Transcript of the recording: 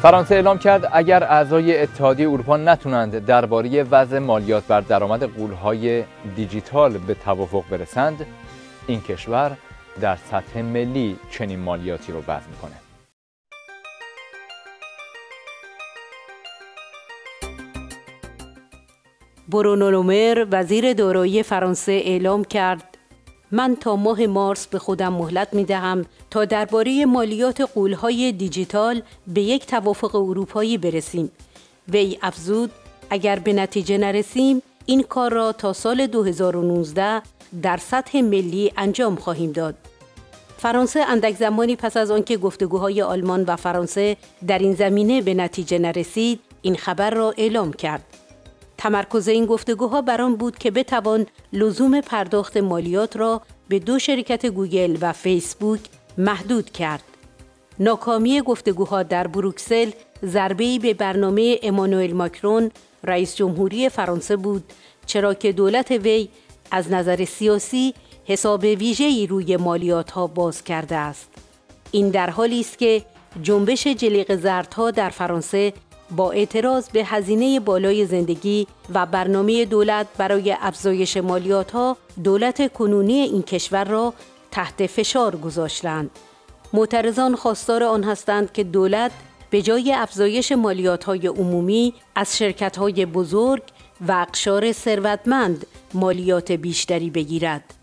فرانسه اعلام کرد اگر اعضای اتحادیه اروپا نتونند درباره وضع مالیات بر درآمد غول‌های دیجیتال به توافق برسند، این کشور در سطح ملی چنین مالیاتی رو وضع می‌کنه. برونو لومر وزیر دارایی فرانسه اعلام کرد من تا ماه مارس به خودم مهلت می‌دهم تا درباره مالیات غول‌های دیجیتال به یک توافق اروپایی برسیم. وی افزود اگر به نتیجه نرسیم این کار را تا سال 2019 در سطح ملی انجام خواهیم داد. فرانسه اندک زمانی پس از آنکه گفتگوهای آلمان و فرانسه در این زمینه به نتیجه نرسید، این خبر را اعلام کرد. تمرکز این گفتگوها بر آن بود که بتوان لزوم پرداخت مالیات را به دو شرکت گوگل و فیسبوک محدود کرد. ناکامی گفتگوها در بروکسل ضربه‌ای به برنامه امانوئل ماکرون رئیس جمهوری فرانسه بود، چرا که دولت وی از نظر سیاسی حساب ویژه‌ای روی مالیات‌ها باز کرده است. این در حالی است که جنبش جلیق زردها در فرانسه با اعتراض به هزینه بالای زندگی و برنامه دولت برای افزایش مالیات‌ها دولت کنونی این کشور را تحت فشار گذاشتند. معترضان خواستار آن هستند که دولت به جای افزایش مالیات‌های عمومی از شرکت‌های بزرگ و اقشار ثروتمند مالیات بیشتری بگیرد.